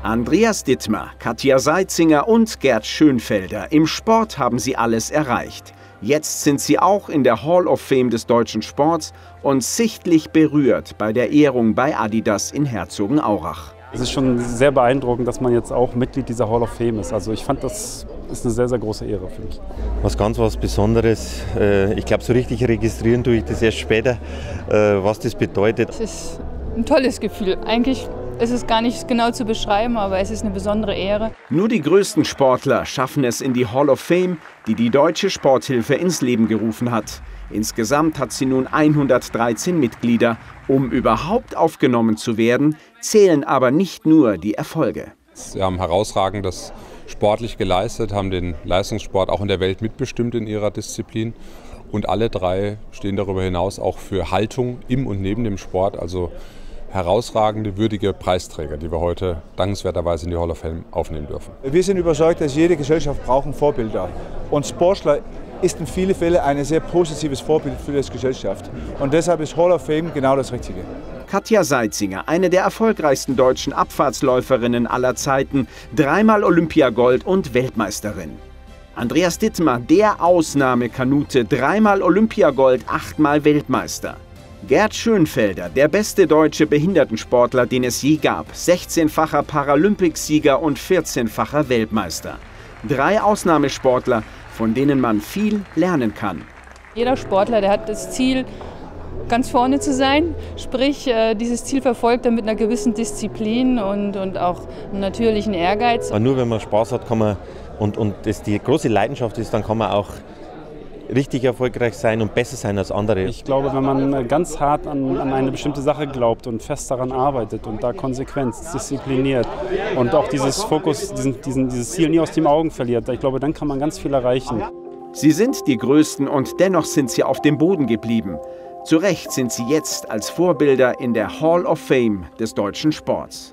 Andreas Dittmar, Katja Seizinger und Gerd Schönfelder. Im Sport haben sie alles erreicht. Jetzt sind sie auch in der Hall of Fame des deutschen Sports und sichtlich berührt bei der Ehrung bei Adidas in Herzogenaurach. Es ist schon sehr beeindruckend, dass man jetzt auch Mitglied dieser Hall of Fame ist. Also ich fand, das ist eine sehr, sehr große Ehre für mich. Was Besonderes. Ich glaube, so richtig registrieren tue ich das erst später, was das bedeutet. Es ist ein tolles Gefühl. Eigentlich ist es gar nicht genau zu beschreiben, aber es ist eine besondere Ehre. Nur die größten Sportler schaffen es in die Hall of Fame, die die Deutsche Sporthilfe ins Leben gerufen hat. Insgesamt hat sie nun 113 Mitglieder. Um überhaupt aufgenommen zu werden, zählen aber nicht nur die Erfolge. Sie haben herausragendes sportlich geleistet, haben den Leistungssport auch in der Welt mitbestimmt in ihrer Disziplin. Und alle drei stehen darüber hinaus auch für Haltung im und neben dem Sport. Also herausragende, würdige Preisträger, die wir heute dankenswerterweise in die Hall of Fame aufnehmen dürfen. Wir sind überzeugt, dass jede Gesellschaft braucht ein Vorbilder. Und Sportler ist in vielen Fällen ein sehr positives Vorbild für die Gesellschaft. Und deshalb ist Hall of Fame genau das Richtige. Katja Seizinger, eine der erfolgreichsten deutschen Abfahrtsläuferinnen aller Zeiten, dreimal Olympiagold und Weltmeisterin. Andreas Dittmar, der Ausnahmekanute, dreimal Olympiagold, 8-mal Weltmeister. Gerd Schönfelder, der beste deutsche Behindertensportler, den es je gab, 16-facher Paralympicsieger und 14-facher Weltmeister. 3 Ausnahmesportler, von denen man viel lernen kann. Jeder Sportler, der hat das Ziel, ganz vorne zu sein, sprich dieses Ziel verfolgt er mit einer gewissen Disziplin und auch einem natürlichen Ehrgeiz. Aber nur wenn man Spaß hat, kann man und das die große Leidenschaft ist, dann kann man auch richtig erfolgreich sein und besser sein als andere. Ich glaube, wenn man ganz hart an eine bestimmte Sache glaubt und fest daran arbeitet und da konsequent, diszipliniert und auch dieses Fokus, dieses Ziel nie aus den Augen verliert, ich glaube, dann kann man ganz viel erreichen. Sie sind die Größten und dennoch sind sie auf dem Boden geblieben. Zu Recht sind sie jetzt als Vorbilder in der Hall of Fame des deutschen Sports.